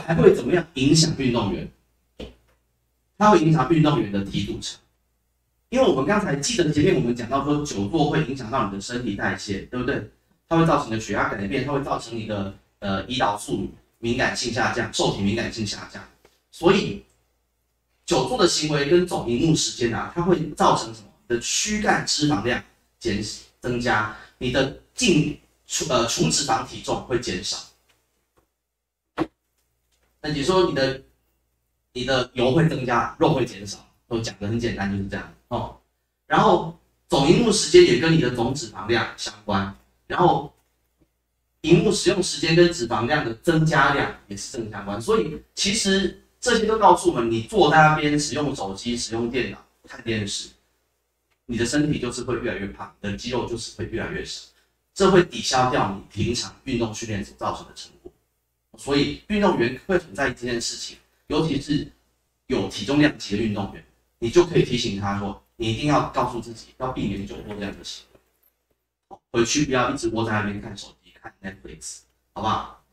还会怎么样影响运动员？它会影响运动员的体组成，因为我们刚才记得前面我们讲到说，久坐会影响到你的身体代谢，对不对？它会造成你的血压改变，它会造成你的胰岛素敏感性下降，受体敏感性下降。所以久坐的行为跟总荧幕时间啊，它会造成什么？你的躯干脂肪量增加，你的除脂肪体重会减少。那你说你的油会增加，肉会减少，都讲得很简单，就是这样哦。然后总荧幕时间也跟你的总脂肪量相关，然后荧幕使用时间跟脂肪量的增加量也是正相关。所以其实这些都告诉我们，你坐在那边使用手机、使用电脑、看电视，你的身体就是会越来越胖，你的肌肉就是会越来越少，这会抵消掉你平常运动训练所造成的成果。所以运动员会很在意这件事情，尤其是有体重量级的运动员，你就可以提醒他说，你一定要告诉自己要避免久坐这样的行为，回去不要一直窝在那边看手机、看 Netflix， 好不好？